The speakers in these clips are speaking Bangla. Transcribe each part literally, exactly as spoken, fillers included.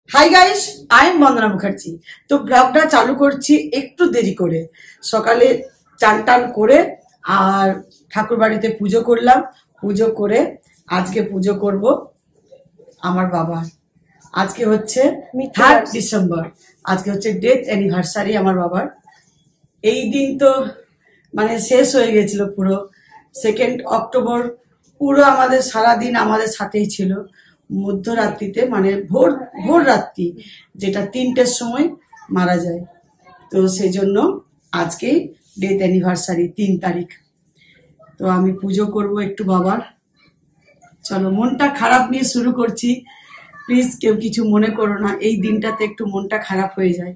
High guys, I am Bandana Mukherjee. তো ব্লগটা চালু করছি একটু দেরি করে। সকালে চান টান করে আর ঠাকুর বাড়িতে পুজো করলাম। পুজো করে আজকে পুজো করব আমার বাবার। আজকে হচ্ছে থার্ড ডিসেম্বর, আজকে হচ্ছে ডেথ অ্যানিভার্সারি আমার বাবার। এই দিন তো মানে শেষ হয়ে গেছিল পুরো। সেকেন্ড অক্টোবর পুরো আমাদের সারাদিন আমাদের সাথেই ছিল। মধ্যরাত্রিতে মানে ভোর ভোর রাত্রি, যেটা তিনটের সময় মারা যায়। তো সেই জন্য আজকেই ডেথ অ্যানিভার্সারি, তিন তারিখ। তো আমি পুজো করব একটু বাবার। চলো, মনটা খারাপ নিয়ে শুরু করছি, প্লিজ কেউ কিছু মনে করো না। এই দিনটাতে একটু মনটা খারাপ হয়ে যায়।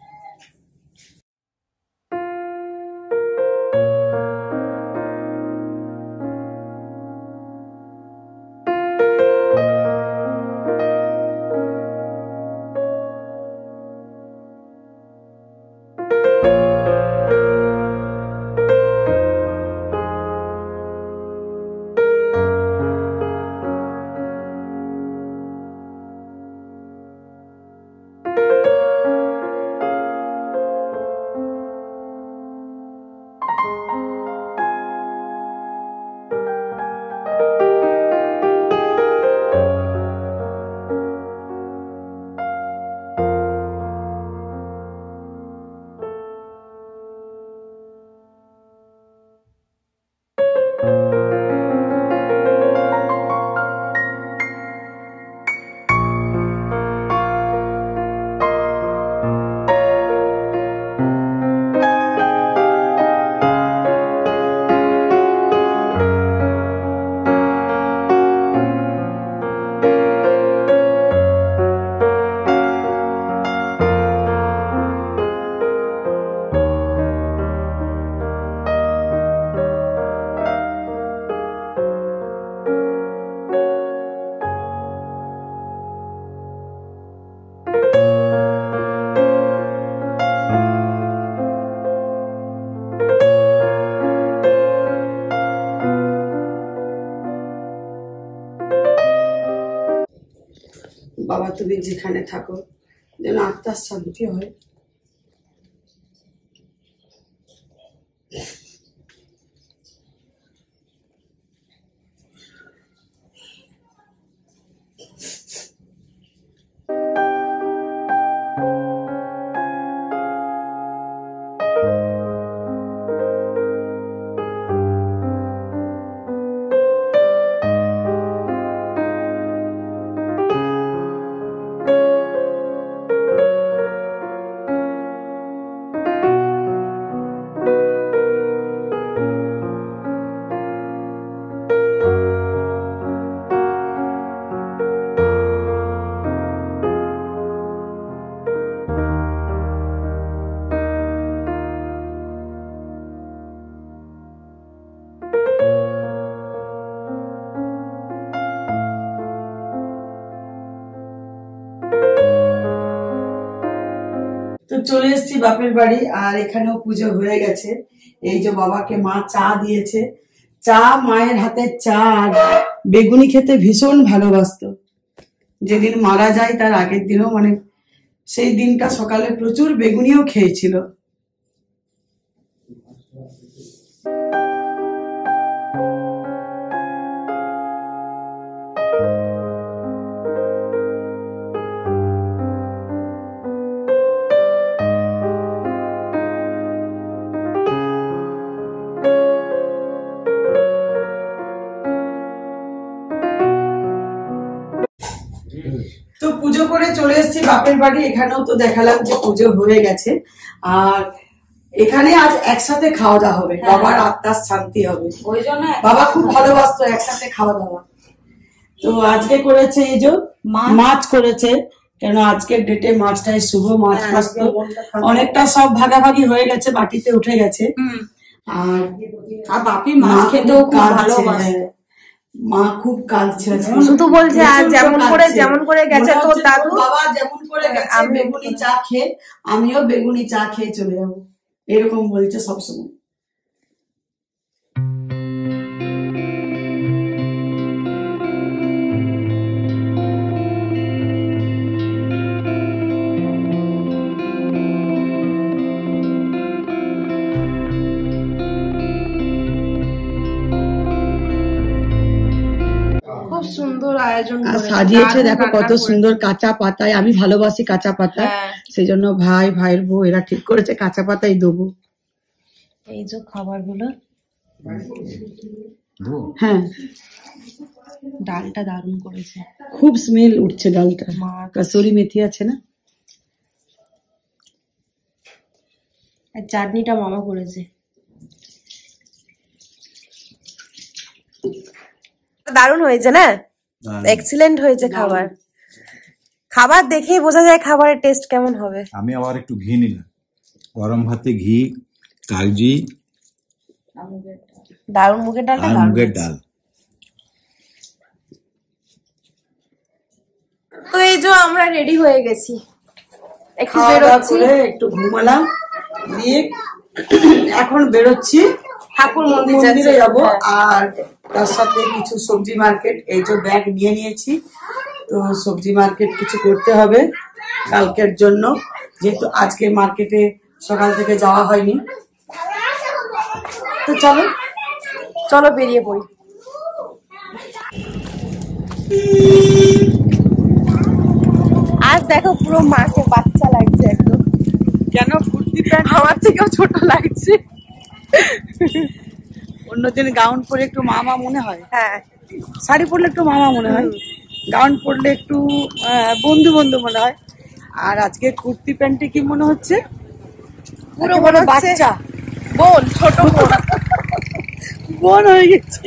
বাবা, তুমি যেখানে থাকো যেন আত্মার শান্তি হয়। তো চলে এসেছি বাপের বাড়ি, আর এখানেও পুজো হয়ে গেছে। এই যে বাবাকে মা চা দিয়েছে। চা, মায়ের হাতের চা আর বেগুনি খেতে ভীষণ ভালোবাসতো। যেদিন মারা যায় তার আগের দিনও মানে সেই দিনটা সকালে প্রচুর বেগুনিও খেয়েছিল। তো পুজো করে চলে এসেছি বাপের বাড়ি। এখানেও তো দেখালাম যে পুজো হয়ে গেছে, আর এখানে আজ একসাথে খাওয়া দাওয়া হবে। বাবার আত্মার শান্তি হবে, ওই জন্য বাবা খুব ভালোবাসতো একসাথে খাওয়া দাওয়া। তো আজকে করেছে এই যে মাছ করেছে, কেন আজকের ডেটে মাছটাই শুভ। মাছ মাছ তো অনেকটা সব ভাগাভাগি হয়ে গেছে, বাটিতে উঠে গেছে। আর বাপি মাছ খেতেও খুব ভালোবাসে। মা খুব কাঁদছে, শুধু বলছে আর যেমন করে যেমন করে গেছে তোর দাদু, বাবা যেমন করে গেছে বেগুনি চা খেয়ে আমিও বেগুনি চা খেয়ে চলে যাবো, এরকম বলছে সবসময়। আয়োজন আর করেছে, সাজিয়েছে দারুণ দেখো রান্না কত করেছে। সুন্দর কাঁচা পাতায়, আমি ভালোবাসি কাঁচা পাতা, হ্যাঁ। সেই জন্য ভাই ভাইয়ের বউ এরা ঠিক করেছে কাঁচা পাতাই দেবো। এই যে খাবারগুলো, হ্যাঁ ডালটা দারুণ করেছে, খুব স্মেল উঠছে ডালটা, মা কাসুরি মেথি আছে না। আর চাটনিটা মামা করেছে, দারুণ হয়েছে না, এক্সিলেন্ট হয়েছে খাবার। খাবার দেখেই বোঝা যায় খাবারের টেস্ট কেমন হবে। আমি আবার একটু ঘি নিলাম, গরম ভাতে ঘি, কাগজি দারুণ মুগের ডালটা আর দারুণ মুগের হয়েছে। ডাল। তো এই যে আমরা রেডি হয়ে গেছি, একটু খাওয়া দাওয়া বেরোচ্ছি, করে একটু ঘুমালাম, দিয়ে এখন বেরোচ্ছি ঠাকুর মন্দির মন্দিরে যাবো। যাব। আর তার সাথে কিছু সবজি মার্কেট, এই যে ব্যাগ নিয়ে নিয়েছি, তো সবজি মার্কেট কিছু করতে হবে কালকের জন্য, যেহেতু আজকে মার্কেটে সকাল থেকে যাওয়া হয়নি। তো চলো চলো বেরিয়ে পড়ি। আজ দেখো পুরো মাকে বাচ্চা লাগছে একদম, কেন কুর্তি প্যান্ট, আমার থেকেও ছোট লাগছে। অন্যদিন গাউন পরে একটু মামা মনে হয়, হ্যাঁ, শাড়ি পরলে একটু মামা মনে হয়, গাউন পরলে একটু আহ, বন্ধু বন্ধু মনে হয়, আর আজকে কুর্তি প্যান্টে কি মনে হচ্ছে পুরো একেবারে মনে হচ্ছে বাচ্চা বোন, ছোট বোন। বোন হয়ে গেছি।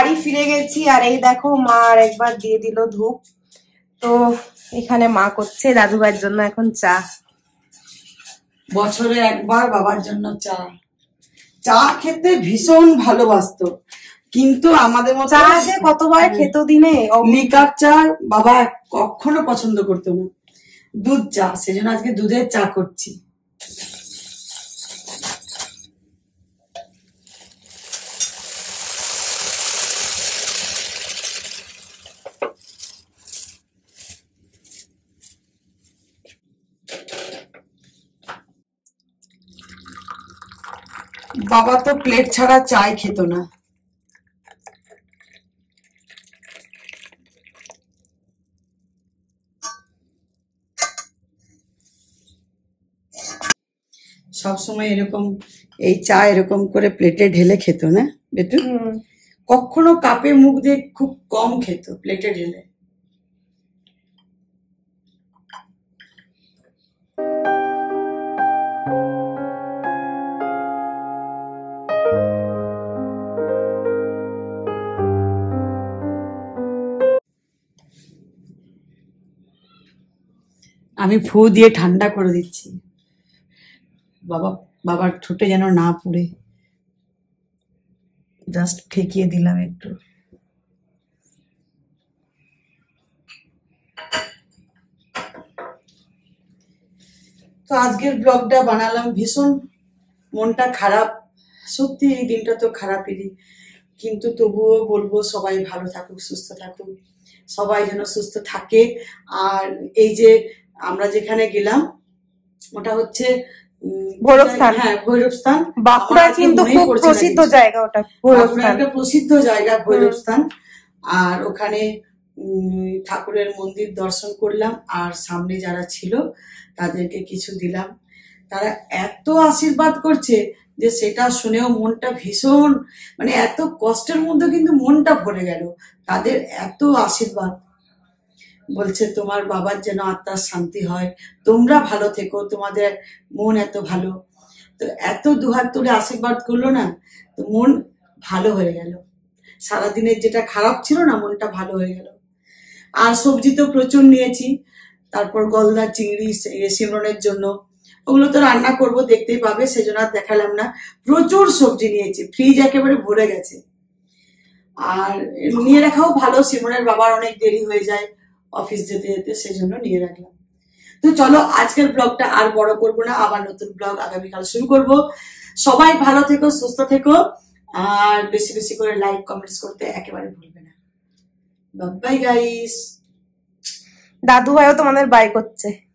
বাড়ি ফিরে গেছি, আর এই দেখো মা আর একবার দিয়ে দিল ধূপ। তো এখানে মা করছে দাদু ভাইয়ের জন্য এখন চা। বছরে একবার বাবার জন্য চা। চা খেতে ভীষণ ভালোবাসতো, কিন্তু আমাদের মতো চা যে কতবার খেত দিনে। লিকার চা বাবা কখনো পছন্দ করতো না, দুধ চা। সেজন্য আজকে দুধের চা করছি। বাবা তো প্লেট ছাড়া চাই খেত না। সবসময় এরকম এই চা এরকম করে প্লেটে ঢেলে খেত না বেটু? কখনো কাপে মুখ দিয়ে খুব কম খেত, প্লেটে ঢেলে। আমি ফু দিয়ে ঠান্ডা করে দিচ্ছি, বাবা বাবার ঠোঁটে যেন না পুড়ে। জাস্ট ঠেকিয়ে দিলাম একটু। তো আজকের ব্লগটা বানালাম, ভীষণ মনটা খারাপ। সত্যি এই দিনটা তো খারাপই, কিন্তু তবুও বলবো সবাই ভালো থাকুক, সুস্থ থাকুক, সবাই যেন সুস্থ থাকে। আর এই যে আমরা যেখানে গেলাম ওটা হচ্ছে ভৈরবস্থান। হ্যাঁ, ভৈরবস্থান। বাঁকুড়ার কিন্তু খুব প্রসিদ্ধ জায়গা ওটা, ভৈরবস্থান একটা প্রসিদ্ধ জায়গা ভৈরবস্থান। আর ওখানে ঠাকুরের মন্দির দর্শন করলাম, আর সামনে যারা ছিল তাদেরকে কিছু দিলাম। তারা এত আশীর্বাদ করছে যে সেটা শুনেও মনটা ভীষণ, মানে এত কষ্টের মধ্যে কিন্তু মনটা ভরে গেল। তাদের এত আশীর্বাদ, বলছে তোমার বাবার যেন আত্মার শান্তি হয়, তোমরা ভালো থেকো, তোমাদের মন এত ভালো। তো এত দুহাত তুলে আশীর্বাদ করলো না, তো মন ভালো হয়ে গেল। সারাদিনের যেটা খারাপ ছিল না, মনটা ভালো হয়ে গেল। আর সবজি তো প্রচুর নিয়েছি, তারপর গলদা চিংড়ি সিমরনের জন্য, ওগুলো তো রান্না করব, দেখতেই পাবে, সেজন্য আর দেখালাম না। প্রচুর সবজি নিয়েছি, ফ্রিজ একেবারে ভরে গেছে। আর নিয়ে রাখাও ভালো, সিমরনের বাবার অনেক দেরি হয়ে যায় অফিস যেতে যেতে, সেজন্য নিয়ে রাখলাম। তো চলো আজকের ব্লগটা আর বড় করব না, আবার নতুন ব্লগ আগামীকাল শুরু করব। সবাই ভালো থেকো, সুস্থ থেকো, আর বেশি বেশি করে লাইক কমেন্টস করতে একেবারে ভুলবে না। Bye bye guys. দাদু ভাইও তোমাদের বাই করছে।